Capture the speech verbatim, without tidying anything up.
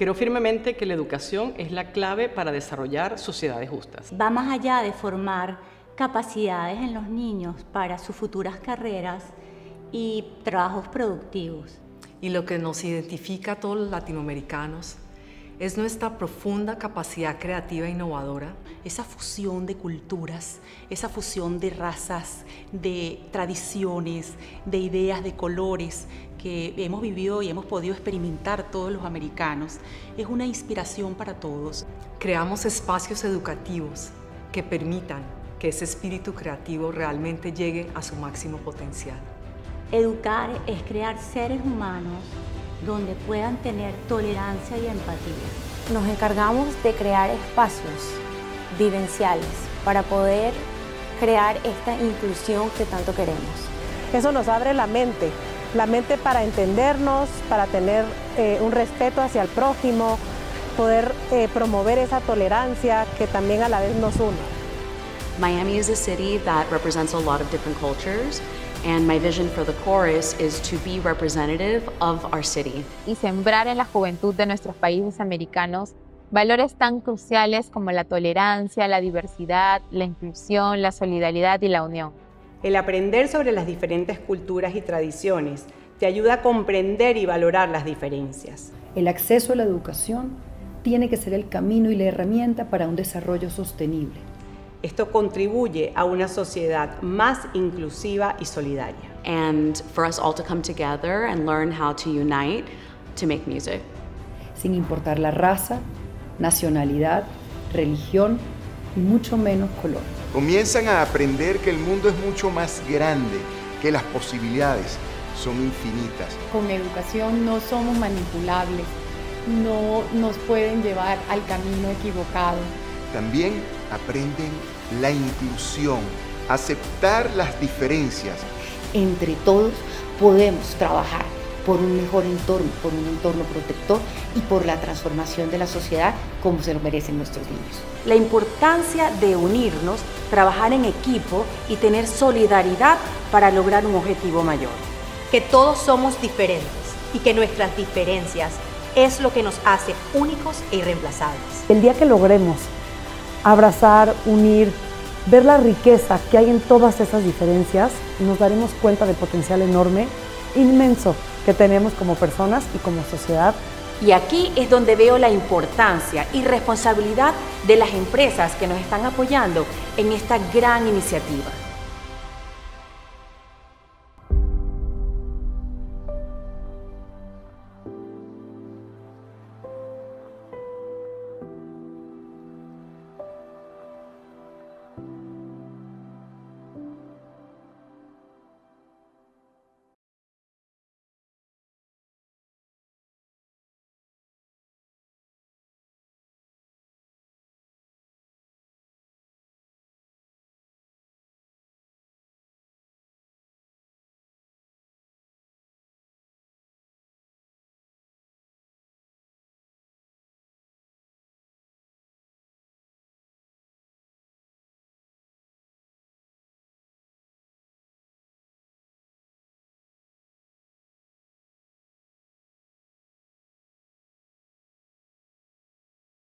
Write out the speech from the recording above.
Creo firmemente que la educación es la clave para desarrollar sociedades justas. Va más allá de formar capacidades en los niños para sus futuras carreras y trabajos productivos. Y lo que nos identifica a todos los latinoamericanos es nuestra profunda capacidad creativa e innovadora. Esa fusión de culturas, esa fusión de razas, de tradiciones, de ideas, de colores que hemos vivido y hemos podido experimentar todos los americanos, es una inspiración para todos. Creamos espacios educativos que permitan que ese espíritu creativo realmente llegue a su máximo potencial. Educar es crear seres humanos donde puedan tener tolerancia y empatía. Nos encargamos de crear espacios vivenciales para poder crear esta inclusión que tanto queremos. Eso nos abre la mente, la mente para entendernos, para tener eh, un respeto hacia el prójimo, poder eh, promover esa tolerancia que también a la vez nos une. Miami is a city that represents a lot of different cultures, and my vision for the chorus is to be representative of our city. Y sembrar en la juventud de nuestros países americanos valores tan cruciales como la tolerancia, la diversidad, la inclusión, la solidaridad y la unión. El aprender sobre las diferentes culturas y tradiciones te ayuda a comprender y valorar las diferencias. El acceso a la educación tiene que ser el camino y la herramienta para un desarrollo sostenible. Esto contribuye a una sociedad más inclusiva y solidaria. And for us all to come together and learn how to unite to make music. Sin importar la raza, nacionalidad, religión y mucho menos color. Comienzan a aprender que el mundo es mucho más grande, que las posibilidades son infinitas. Con educación no somos manipulables, no nos pueden llevar al camino equivocado. También aprenden la inclusión, aceptar las diferencias. Entre todos podemos trabajar por un mejor entorno, por un entorno protector y por la transformación de la sociedad como se lo merecen nuestros niños. La importancia de unirnos, trabajar en equipo y tener solidaridad para lograr un objetivo mayor. Que todos somos diferentes y que nuestras diferencias es lo que nos hace únicos e irreemplazables. El día que logremos abrazar, unir, ver la riqueza que hay en todas esas diferencias, nos daremos cuenta del potencial enorme, inmenso, que tenemos como personas y como sociedad. Y aquí es donde veo la importancia y responsabilidad de las empresas que nos están apoyando en esta gran iniciativa.